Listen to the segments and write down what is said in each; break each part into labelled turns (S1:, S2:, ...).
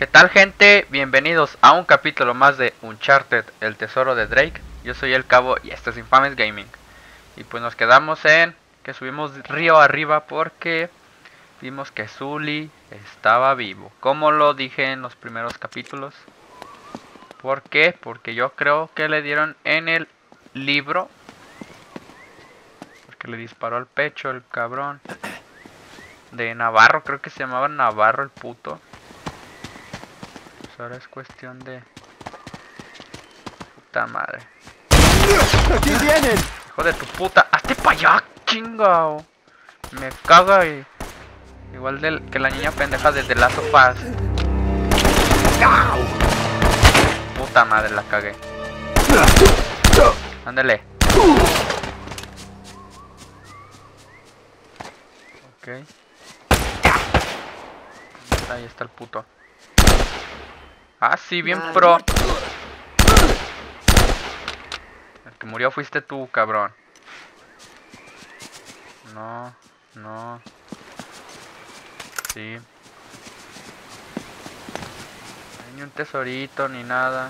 S1: ¿Qué tal, gente? Bienvenidos a un capítulo más de Uncharted, el tesoro de Drake. Yo soy el Cabo y esto es Infames Gaming. Y pues nos quedamos en que subimos río arriba porque vimos que Sully estaba vivo, como lo dije en los primeros capítulos. ¿Por qué? Porque yo creo que le dieron en el libro, porque le disparó al pecho el cabrón de Navarro. Creo que se llamaba Navarro el puto. Pues ahora es cuestión de... puta madre.
S2: ¡Aquí vienen!
S1: Hijo de tu puta, hazte pa' allá, chingao. Me caga y... igual que la niña pendeja desde Last of Us. Puta madre, la cagué. Ándale. Ok. Ahí está el puto. Ah, sí, bien pro. El que murió fuiste tú, cabrón. No, no. Sí. No hay ni un tesorito ni nada.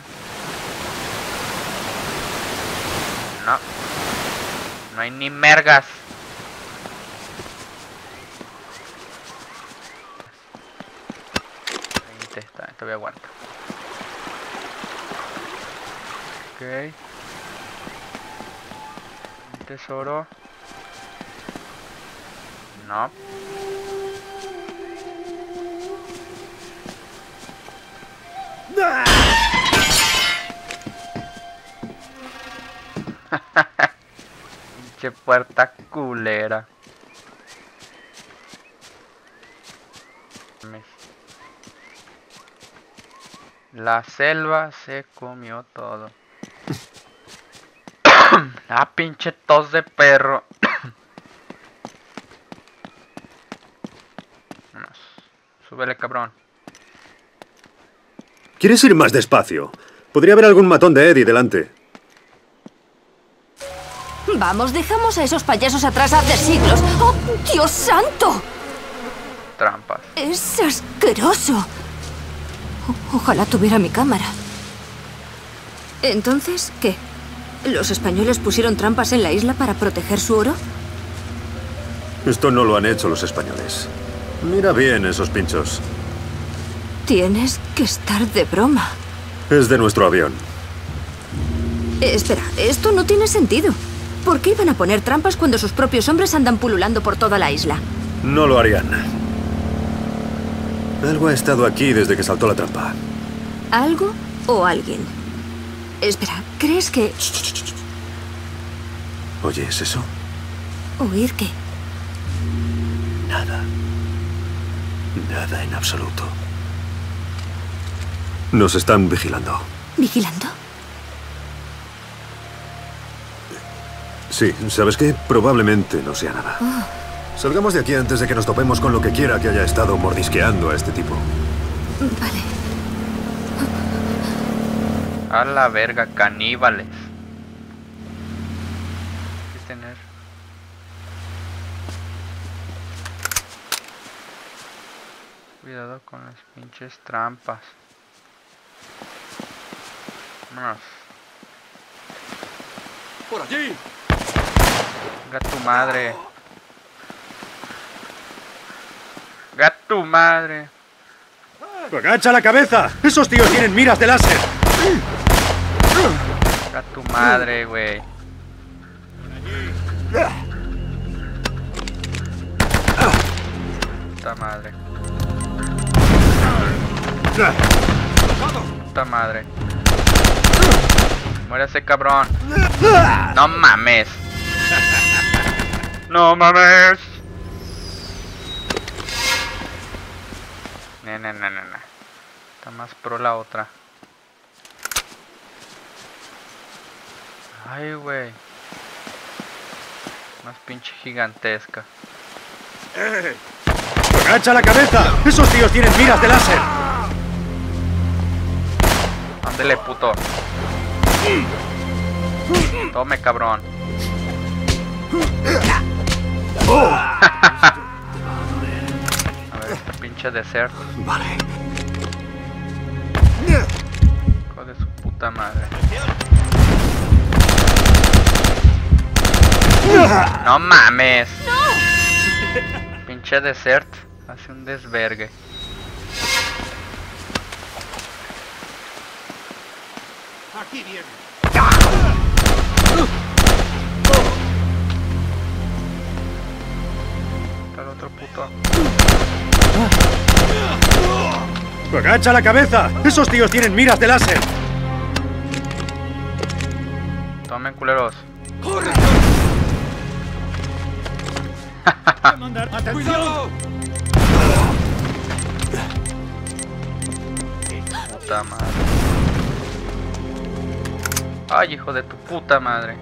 S1: No. No hay ni mergas. 20, todavía aguanta. Ok. Un tesoro. No. Pinche puerta culera. La selva se comió todo. Ah, pinche tos de perro. Vámonos. Súbele, cabrón.
S2: ¿Quieres ir más despacio? Podría haber algún matón de Eddie delante.
S3: Vamos, dejamos a esos payasos atrás hace siglos. ¡Oh, Dios santo!
S1: Trampas.
S3: Es asqueroso. Ojalá tuviera mi cámara. Entonces, ¿qué? ¿Los españoles pusieron trampas en la isla para proteger su oro?
S2: Esto no lo han hecho los españoles. Mira bien esos pinchos.
S3: Tienes que estar de broma.
S2: Es de nuestro avión.
S3: Espera, esto no tiene sentido. ¿Por qué iban a poner trampas cuando sus propios hombres andan pululando por toda la isla?
S2: No lo harían. Algo ha estado aquí desde que saltó la trampa.
S3: ¿Algo o alguien? Espera, ¿crees que...?
S2: ¿Oyes eso?
S3: ¿Oír qué?
S2: Nada. Nada en absoluto. Nos están vigilando.
S3: ¿Vigilando?
S2: Sí, ¿sabes qué? Probablemente no sea nada. Salgamos de aquí antes de que nos topemos con lo que quiera que haya estado mordisqueando a este tipo.
S3: Vale.
S1: A la verga, caníbales. Hay que tener... cuidado con las pinches trampas. Vámonos.
S4: ¡Por allí!
S1: Venga tu madre. Venga tu madre.
S2: ¡Agacha la cabeza! ¡Esos tíos tienen miras de láser!
S1: Venga tu madre, güey. Puta madre. Puta madre. Muere ese cabrón. No mames. No mames. No. Está más pro la otra. Ay, güey. Más pinche gigantesca.
S2: ¡Agacha la cabeza! ¡Esos tíos tienen miras de láser!
S1: Ándele, puto. Tome, cabrón. A ver, este pinche desert.
S2: Vale.
S1: Hijo de su puta madre. No mames. Pinche desert. Hace un desvergue.
S4: Aquí viene.
S1: Está el otro puto.
S2: ¡Agacha la cabeza! ¡Esos tíos tienen miras de láser!
S1: Tomen, culeros.
S4: ¡Cuidado!
S1: Puta madre. Ay, hijo de tu puta madre.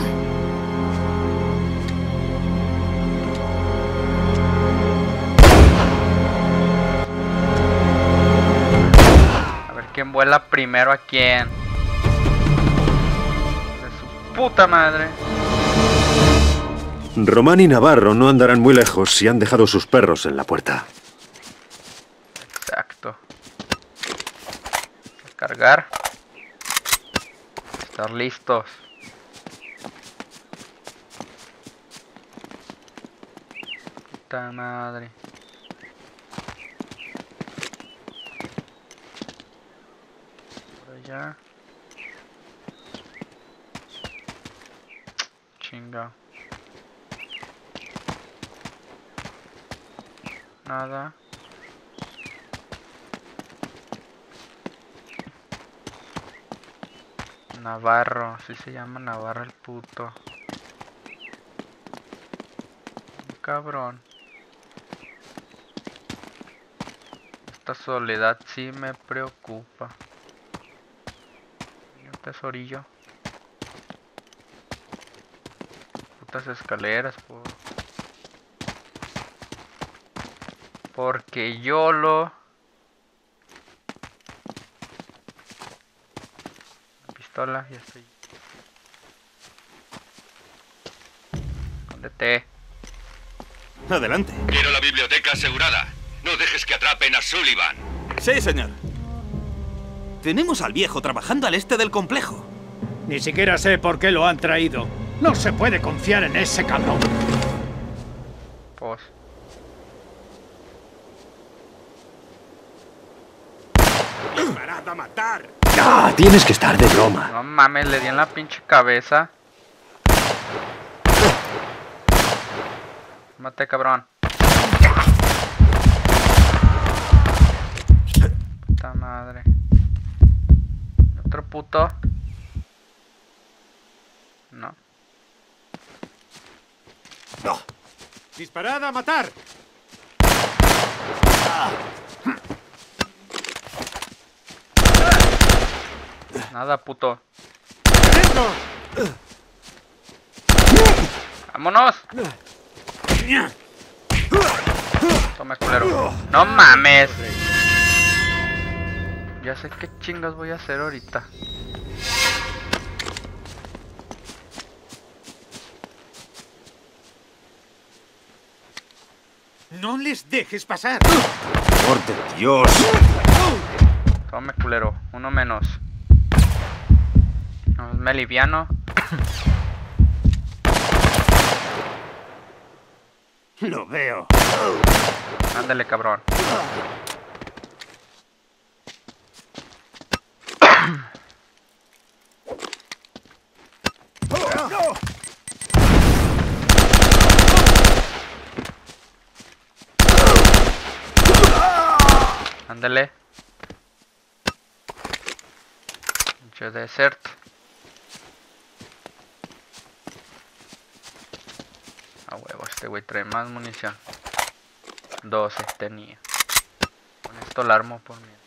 S1: A ver quién vuela primero a quién. De su puta madre.
S2: Román y Navarro no andarán muy lejos si han dejado sus perros en la puerta.
S1: Exacto. Cargar. Estar listos. Puta madre. Por allá. Chinga. Nada. Navarro, sí se llama Navarro el puto. Cabrón. Esta soledad sí me preocupa. Y un tesorillo. Putas escaleras, porque yo lo... Pistola, ya estoy. Escóndete.
S5: Adelante.
S6: Quiero la biblioteca asegurada. No dejes que atrapen a Sullivan.
S5: Sí, señor. Tenemos al viejo trabajando al este del complejo.
S4: Ni siquiera sé por qué lo han traído. No se puede confiar en ese cabrón.
S1: Pues.
S4: ¡Disparad a matar!
S2: ¡Ah! Tienes que estar de broma.
S1: No mames, le di en la pinche cabeza. Mate, cabrón. Puta madre. Otro puto. No.
S4: ¡No! ¡Disparad a matar!
S1: Nada, puto.
S4: ¡Dentro!
S1: ¡Vámonos! Toma, culero. ¡No mames! Ya sé qué chingas voy a hacer ahorita.
S4: ¡No les dejes pasar!
S2: ¡Por de Dios!
S1: Tome, culero. Uno menos. No, me aliviano.
S4: Lo veo.
S1: Ándale, cabrón. Ándale. Pinche desert. A huevo, este güey trae más munición. 12 tenía. Con esto la armo por mí.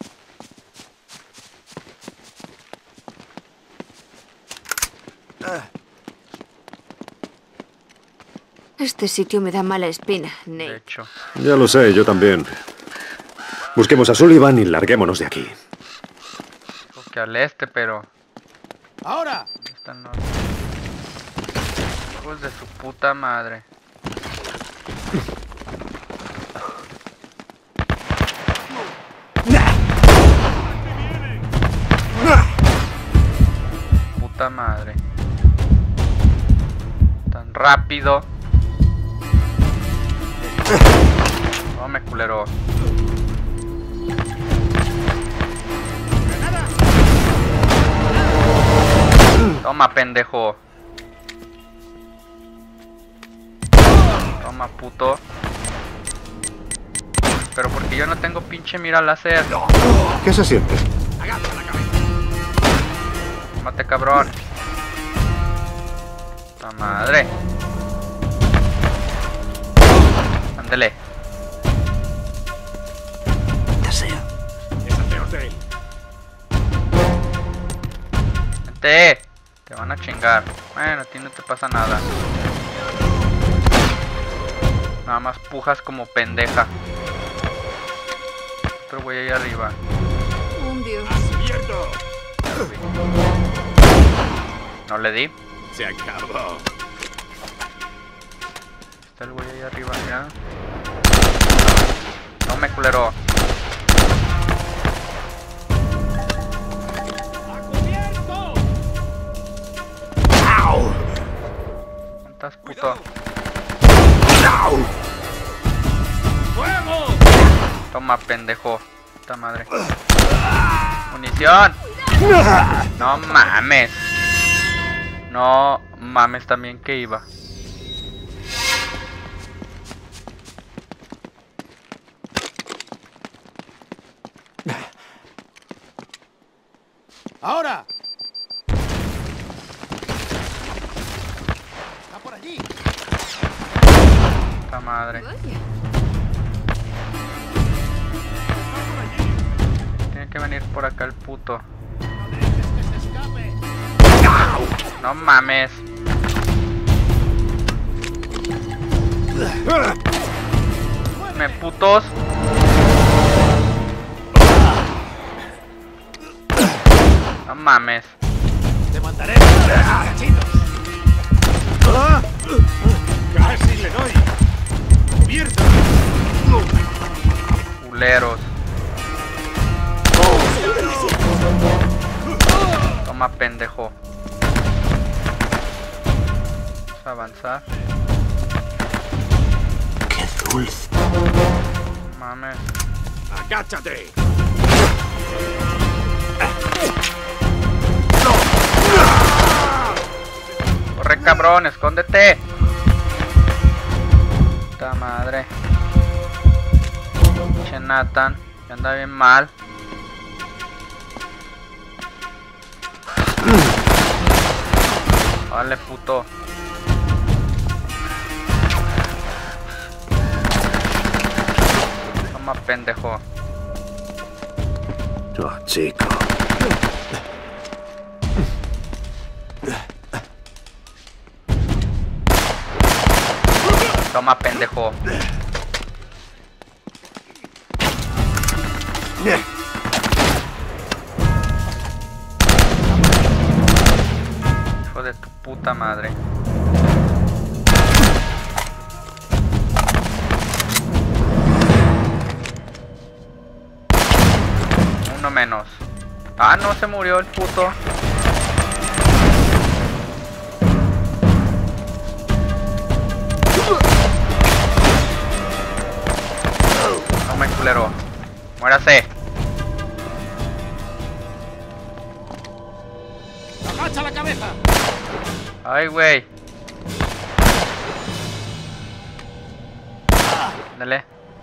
S3: Este sitio me da mala espina,
S1: De
S3: Nate.
S1: hecho.
S2: Ya lo sé, yo también. Busquemos a Sullivan y larguémonos de aquí.
S1: Dijo que al este, pero...
S4: ¡Ahora!
S1: ¿dónde están los... hijos de su puta madre? puta madre. Tan rápido. Tome, culero. Toma, pendejo. Toma, puto. Pero porque yo no tengo pinche mira láser.
S2: ¿Qué se siente?
S1: Mate, cabrón. La madre. Ándele.
S5: Desea.
S4: Deshacemos de él.
S1: Vente. Te van a chingar. Bueno, a ti no te pasa nada. Nada más pujas como pendeja. Otro güey ahí arriba.
S3: Un dios.
S4: ¡Abierto!
S1: Ya lo vi. No le di.
S4: Se acabó.
S1: Está el güey ahí arriba ya. No me culero. ¿Cuántas puto?
S4: ¡Fuego!
S1: Toma, pendejo. Puta madre. ¡Munición! No mames. No mames también que iba.
S4: ¡Ahora! ¡Está por allí!
S1: Puta madre.
S3: Vaya.
S1: Tiene que venir por acá el puto.
S4: ¡No dejes que se escape!
S1: No mames. Me putos. No mames.
S4: ¡Te mandaré! ¡Cachitos! ¡Casi le doy! ¡Cubierta!
S1: Culeros. Toma, pendejo. Vamos a avanzar.
S5: ¡Qué dulce!
S1: Mames.
S4: ¡Agáchate!
S1: Corre, cabrón, escóndete. Puta madre. Pinche Nathan, que anda bien mal. Vale, puto. Toma, pendejo.
S2: Oh, chico.
S1: Toma, pendejo. Hijo de tu puta madre. Uno menos. Ah, no, se murió el puto. Toma, culero. Muérase.
S4: ¡Agacha la cabeza!
S1: Ay, güey. Dale.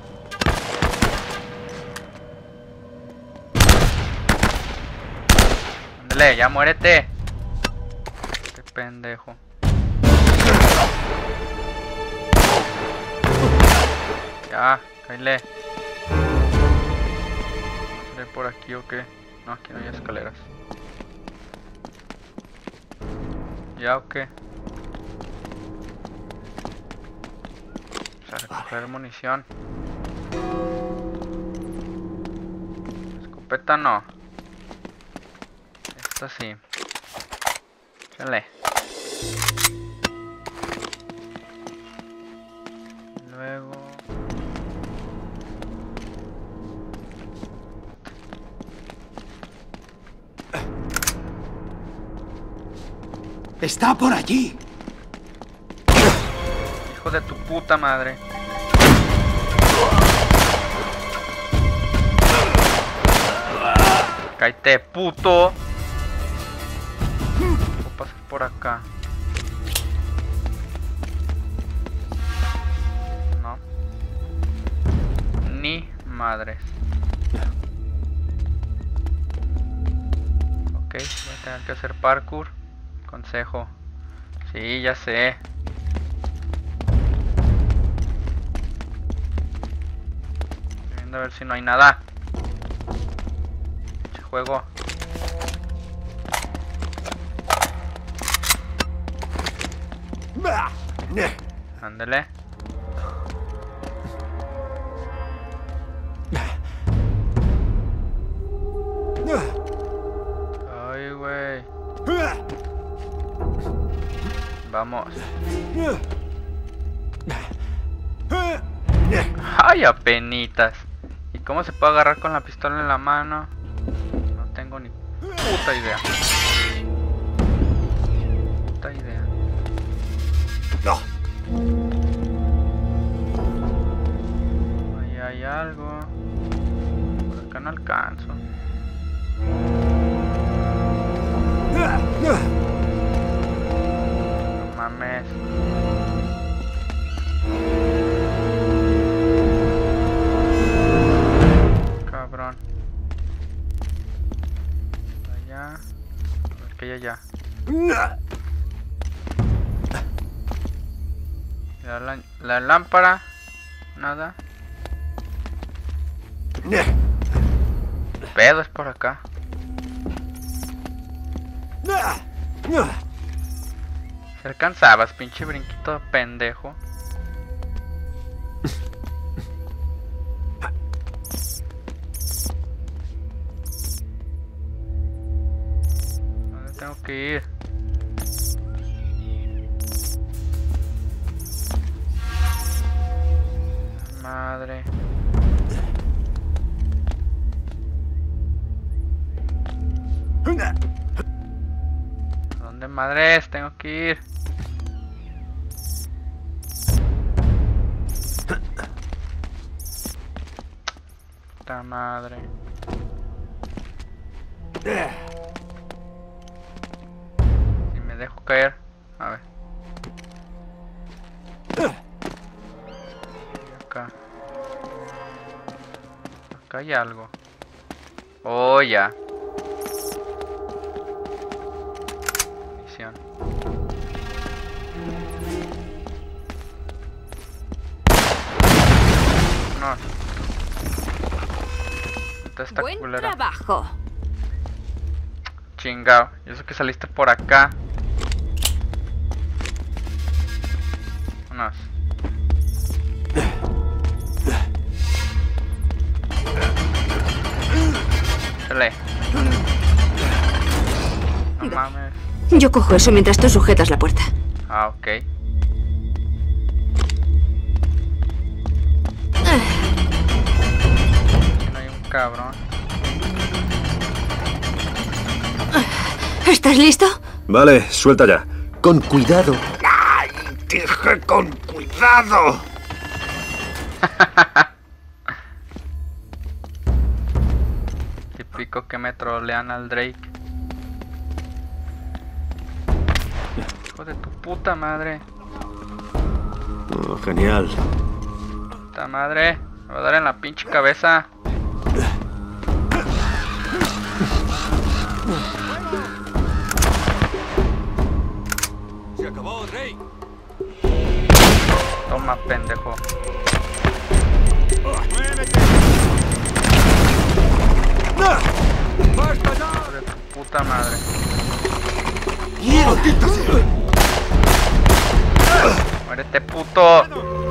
S1: Ándale, ya muérete. Qué pendejo. Ya, cállate. ¿Seré por aquí o qué? No, aquí no hay escaleras. ¿Ya o qué? Vamos a recoger munición. Escopeta no. Esta sí. Chale. Luego...
S4: ¡Está por allí!
S1: Hijo de tu puta madre. Cállate, puto. Voy a pasar por acá. No. Ni madres. Ok, voy a tener que hacer parkour. Consejo. Sí, ya sé. Estoy viendo a ver si no hay nada. Este juego. Ándale. Ay, güey. Vamos. Ay, apenitas. ¿Y cómo se puede agarrar con la pistola en la mano? No tengo ni puta idea. Puta idea.
S2: No.
S1: Ahí hay algo. Por acá no alcanzo. No mames. Cabrón. Allá. A ver qué hay allá. La lámpara. Nada. Pedo es por acá. Se alcanzabas, pinche brinquito pendejo. ¿Dónde tengo que ir? Madre. ¿Dónde madres tengo que ir? Puta madre. Si me dejo caer. A ver. Acá. Acá hay algo. Oh, ya. Munición. No. Esta
S3: Buen
S1: culera.
S3: trabajo.
S1: Chingao. Y eso que saliste por acá. Vámonos. Dale. No mames.
S3: Yo cojo eso mientras tú sujetas la puerta.
S1: Ah, ok. Aquí no hay un cabrón.
S3: ¿Estás listo?
S2: Vale, suelta ya. Con cuidado.
S4: ¡Ay! ¡Dije con cuidado!
S1: Típico que me trolean al Drake. Hijo de tu puta madre.
S2: Oh, genial.
S1: Puta madre. Me va a dar en la pinche cabeza.
S5: Se acabó, Drake.
S1: Toma, pendejo. Hijo de tu puta madre. Muérete, puto.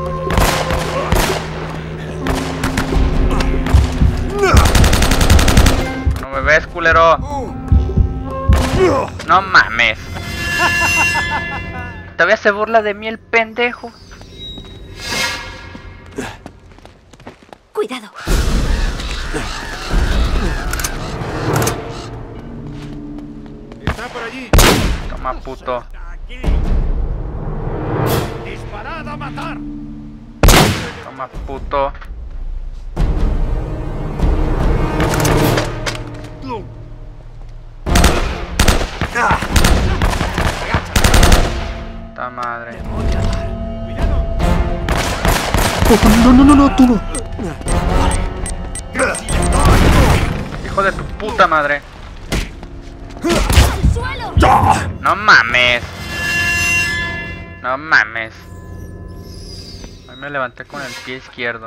S1: No me ves, culero. No mames. Todavía se burla de mí el pendejo.
S3: Cuidado.
S4: Está por allí.
S1: Toma, puto.
S4: ¡Disparad a matar!
S1: Toma, puto. Puta madre.
S2: No, tú no.
S1: Hijo de tu puta madre. No mames. No mames. Ahí me levanté con el pie izquierdo.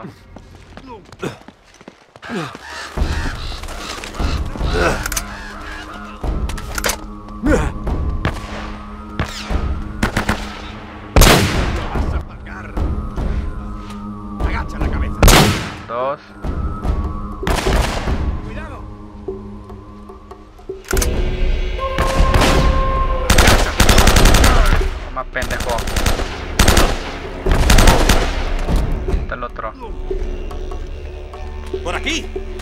S4: Agacha la cabeza.
S1: 2.
S4: Cuidado.
S1: Toma, pendejo. Está el otro.
S5: ¡Por aquí!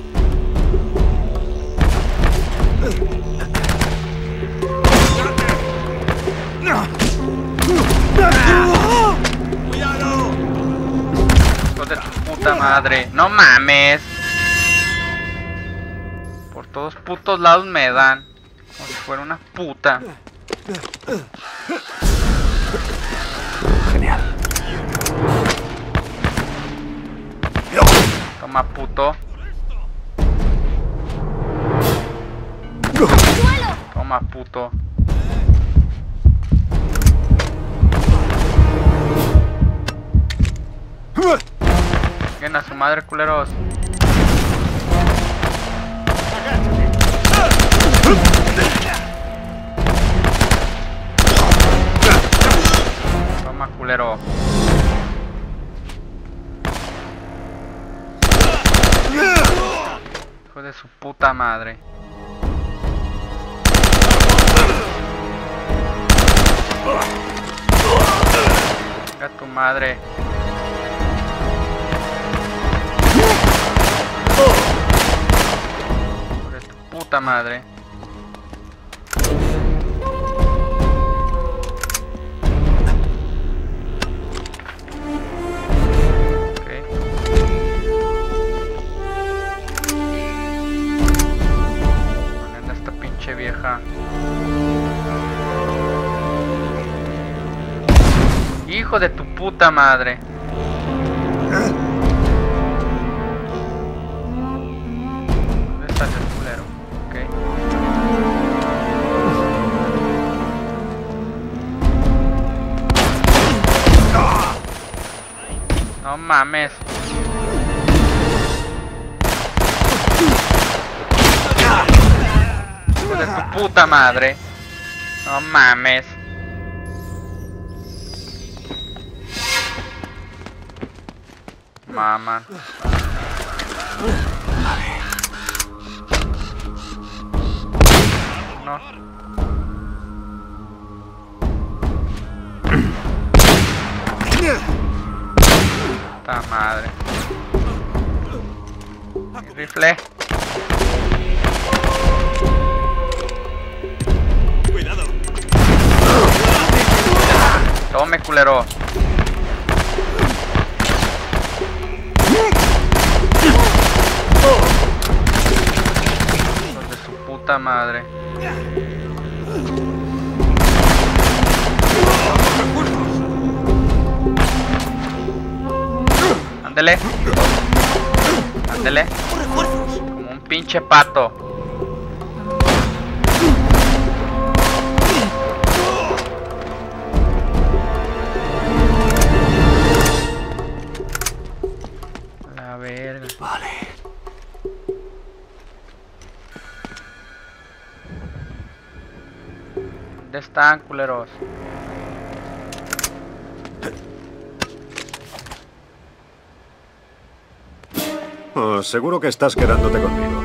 S5: ¡Cuidado!
S1: Hijo de tu puta madre. No mames. Por todos putos lados me dan. Como si fuera una puta.
S2: Genial.
S1: Toma, puto. Toma, puto. Lleguen a su madre, culeros. Toma, culero. Hijo de su puta madre. Venga tu madre. Hijo de tu puta madre. Poniendo esta pinche vieja. Hijo de tu puta madre. ¿Dónde está el culero? Ok. No mames. Hijo de tu puta madre. No mames. Mamá. No. Puta madre. Mi rifle.
S5: ¡Cuidado!
S1: Tome, culero. Hijos de su puta madre. Ándele. Ándele. Como un pinche pato. La verga.
S2: Vale.
S1: ¿Dónde están, culeros?
S2: Oh, seguro que estás quedándote conmigo.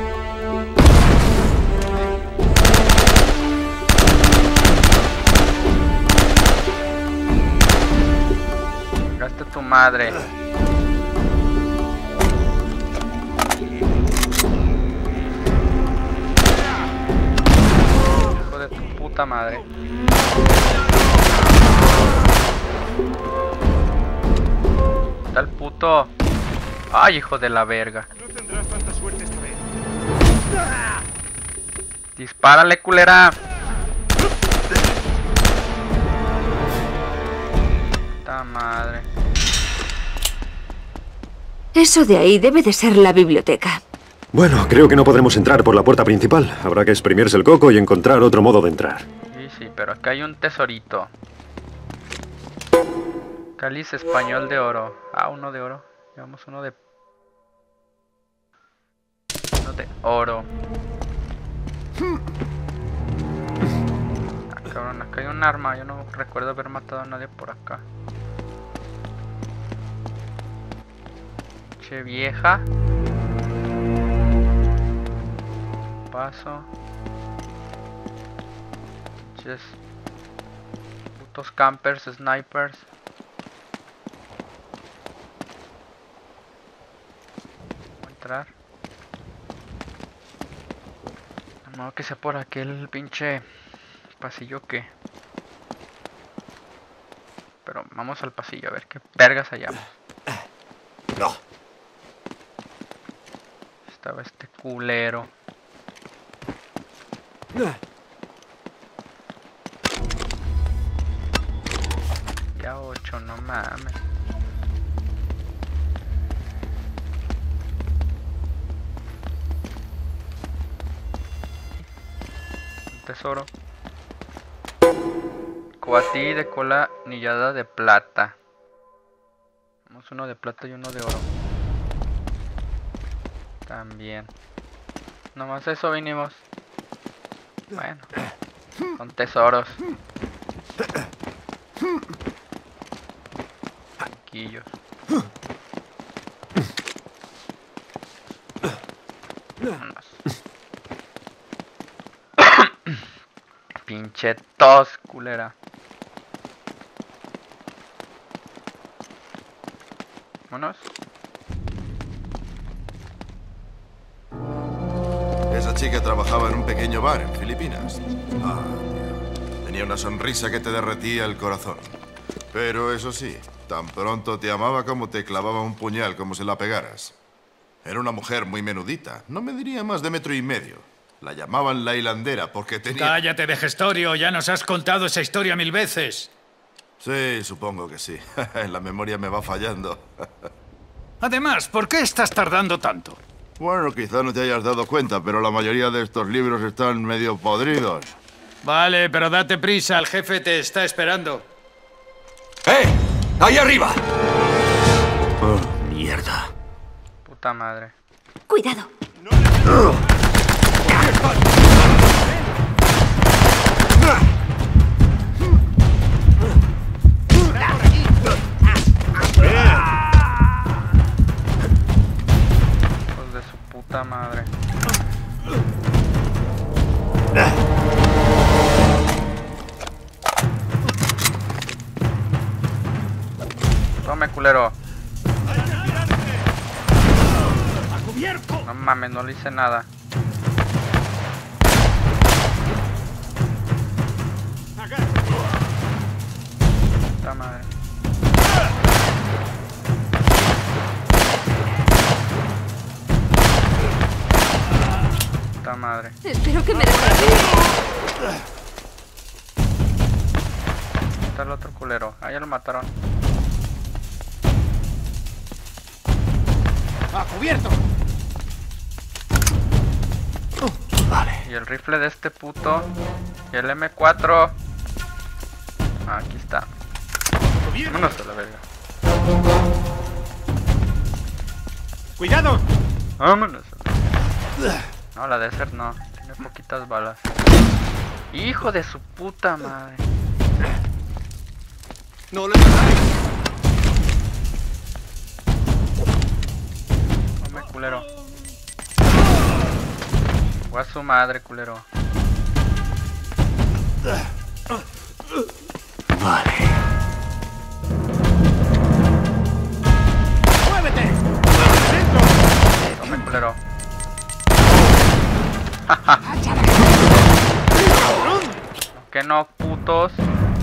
S1: Gaste tu madre. Hijo de tu puta puta madre. Está el puto. Ay, hijo de la verga.
S4: No tendrás tanta suerte esta vez.
S1: Dispárale, culera. Puta madre.
S3: Eso de ahí debe de ser la biblioteca.
S2: Bueno, creo que no podremos entrar por la puerta principal. Habrá que exprimirse el coco y encontrar otro modo de entrar.
S1: Sí, pero acá hay un tesorito. Cáliz español de oro. Ah, uno de oro. Llevamos uno de oro. Ah, cabrón, acá hay un arma. Yo no recuerdo haber matado a nadie por acá. Che vieja. Paso. Ches. Putos campers, snipers. Voy a entrar. A modo que sea por aquel pinche pasillo que. Pero vamos al pasillo a ver qué vergas hallamos.
S2: No.
S1: Estaba este culero. Ya 8, no mames. Un tesoro. Coatí de cola anillada de plata. Tenemos uno de plata y uno de oro. También. Nomás eso vinimos. Bueno, son tesoros. Chiquillos. Vámonos. Pinche tos, culera. Vámonos.
S7: Esa chica trabajaba en un pequeño bar en Filipinas. Ah, Dios. Tenía una sonrisa que te derretía el corazón. Pero eso sí, tan pronto te amaba como te clavaba un puñal como si la pegaras. Era una mujer muy menudita. No me diría más de 1,5 metros. La llamaban la hilandera porque tenía...
S4: Cállate, de gestorio. Ya nos has contado esa historia 1000 veces.
S7: Sí, supongo que sí. La memoria me va fallando.
S4: Además, ¿por qué estás tardando tanto?
S7: Bueno, quizá no te hayas dado cuenta, pero la mayoría de estos libros están medio podridos.
S4: Vale, pero date prisa. El jefe te está esperando.
S6: ¡Eh! ¡Ahí arriba!
S2: Oh, mierda.
S1: Puta madre.
S3: Cuidado.
S1: Hijos de su puta madre. Tome, culero. No mames, no le hice nada. Puta madre. Puta madre.
S3: Espero que me
S1: Está el otro culero. Ah, ya lo mataron.
S4: ¡A cubierto!
S2: Vale.
S1: Y el rifle de este puto. Y el M4. Ah, aquí está. Vámonos a la verga.
S4: ¡Cuidado!
S1: Vámonos a la verga. No, la Desert no. Tiene poquitas balas. Hijo de su puta madre.
S5: ¡No le matáis!
S1: Hombre, culero. Fue a su madre, culero.
S2: Vale.
S4: ¡Muévete!
S1: Tome, culero. No que no, putos.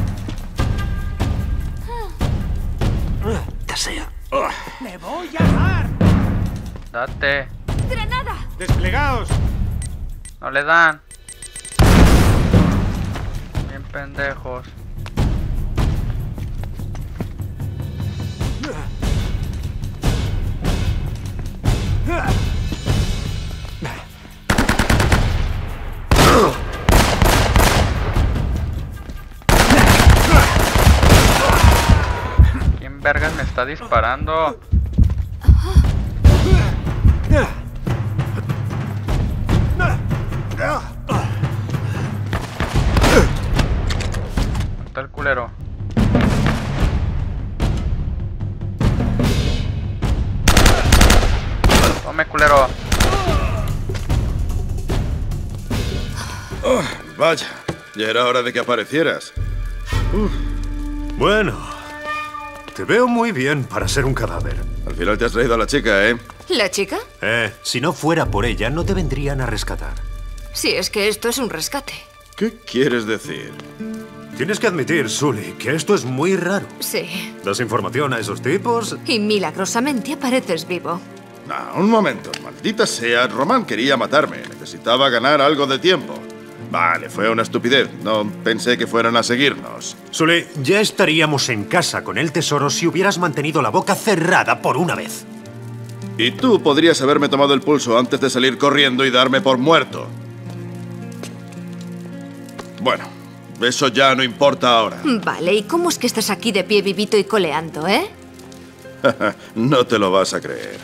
S2: Sea.
S4: ¡Le voy a dar!
S1: Date.
S3: ¡Granada!
S4: ¡Desplegaos!
S1: No le dan. Bien pendejos. ¿Quién vergas me está disparando? Está el culero. Tome, culero.
S7: Oh, vaya, ya era hora de que aparecieras.
S2: Bueno, te veo muy bien para ser un cadáver.
S7: Al final te has traído a la chica, ¿eh?
S3: ¿La chica?
S2: Si no fuera por ella, no te vendrían a rescatar.
S3: Si es que esto es un rescate.
S7: ¿Qué quieres decir?
S2: Tienes que admitir, Sully, que esto es muy raro.
S3: Sí.
S2: ¿Das información a esos tipos?
S3: Y milagrosamente apareces vivo.
S7: No, un momento, maldita sea. Román quería matarme. Necesitaba ganar algo de tiempo. Vale, fue una estupidez. No pensé que fueran a seguirnos.
S2: Sully, ya estaríamos en casa con el tesoro si hubieras mantenido la boca cerrada por una vez.
S7: Y tú podrías haberme tomado el pulso antes de salir corriendo y darme por muerto. Bueno, eso ya no importa ahora.
S3: Vale, ¿y cómo es que estás aquí de pie vivito y coleando, eh?
S7: No te lo vas a creer.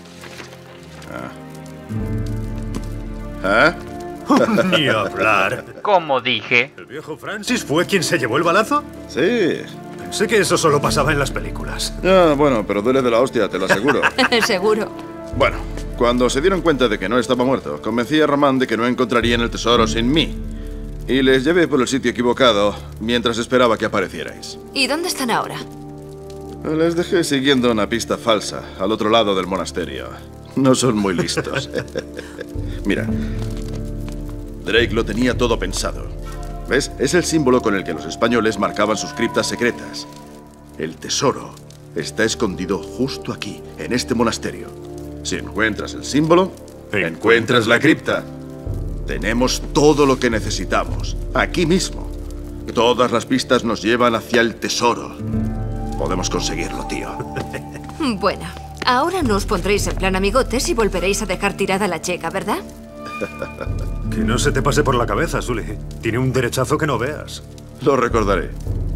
S7: ¿Ah?
S2: Ni hablar.
S1: Como dije.
S2: ¿El viejo Francis fue quien se llevó el balazo?
S7: Sí.
S2: Sé que eso solo pasaba en las películas.
S7: Ah, bueno, pero duele de la hostia, te lo aseguro.
S3: Seguro.
S7: Bueno, cuando se dieron cuenta de que no estaba muerto, convencí a Román de que no encontrarían el tesoro sin mí. Y les llevé por el sitio equivocado mientras esperaba que aparecierais.
S3: ¿Y dónde están ahora?
S7: Les dejé siguiendo una pista falsa al otro lado del monasterio. No son muy listos. Mira, Drake lo tenía todo pensado. ¿Ves? Es el símbolo con el que los españoles marcaban sus criptas secretas. El tesoro está escondido justo aquí, en este monasterio. Si encuentras el símbolo, encuentras la cripta. Tenemos todo lo que necesitamos, aquí mismo. Todas las pistas nos llevan hacia el tesoro. Podemos conseguirlo, tío.
S3: Bueno, ahora no os pondréis en plan amigotes y volveréis a dejar tirada la checa, ¿verdad?
S2: Que no se te pase por la cabeza, Sully. Tiene un derechazo que no veas.
S7: Lo recordaré.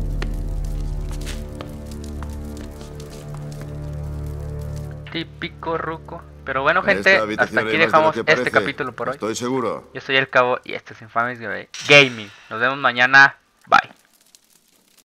S1: Típico ruco. Pero bueno,
S7: Esta
S1: gente,
S7: habitación
S1: hasta aquí
S7: hay más de lo
S1: dejamos
S7: que
S1: este
S7: parece.
S1: capítulo por hoy.
S7: Estoy seguro.
S1: Yo soy el Cabo y este es Infames Gaming. Nos vemos mañana. Bye.